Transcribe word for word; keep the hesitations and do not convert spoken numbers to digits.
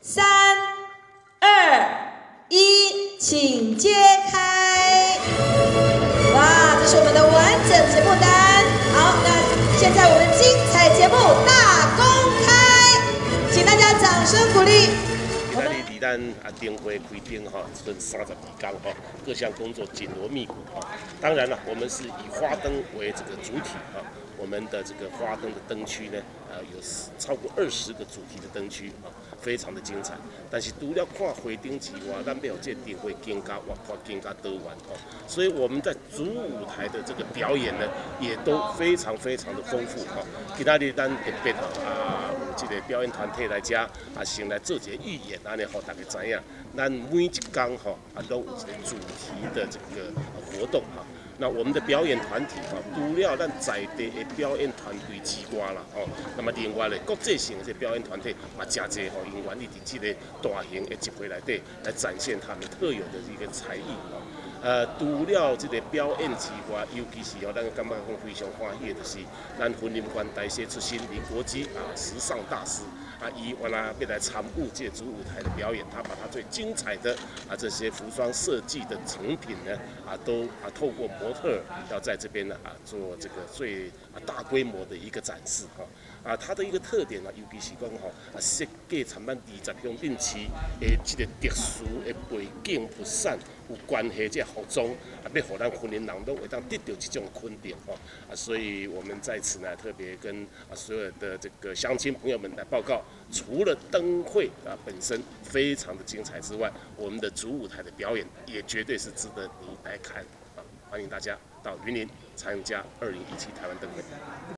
三、二、一，请揭开。哇，这是我们的完整节目单。好，那现在我们精彩节目大公开，请大家掌声鼓励。 今日伫咱啊灯会开灯哈，剩三十二天哈，各项工作紧锣密鼓哈。当然了，我们是以花灯为这个主体哈。我们的这个花灯的灯区呢，呃，有超过二十个主题的灯区啊，非常的精彩。但是除了看花灯之外，咱要有这灯会更加活泼、更加多元哦。所以我们在主舞台的这个表演呢，也都非常非常的丰富哈。其他的咱特别啊，有这个表演团体来遮啊，先来做一个预演。 安尼，互大家知影，咱每一天吼啊都有一个主题的这个活动哈。那我们的表演团体哈，除了咱在地的表演团队之外啦，哦，那么另外咧国际性的表演团体嘛，真侪吼，因愿意伫这个大型的集会内底来展现他们特有的一个才艺哦。 呃，除了这个表演之外，尤其是哦，咱感觉讲非常欢喜的，就是咱婚林关大师出身林国基啊，时尚大师啊，伊原来要来参与这主舞台的表演，他把他最精彩的啊这些服装设计的成品呢啊，都啊透过模特要在这边呢啊做这个最啊大规模的一个展示哈啊，它的一个特点呢，尤其是讲吼啊设计参咱二十乡镇市的这个特殊的背景不散有关系这。 服装啊，要互咱婚姻人都会当得到这种肯定哦啊，所以我们在此呢特别跟啊所有的这个乡亲朋友们来报告，除了灯会啊本身非常的精彩之外，我们的主舞台的表演也绝对是值得你来看啊！欢迎大家到云林参加二零一七台湾灯会。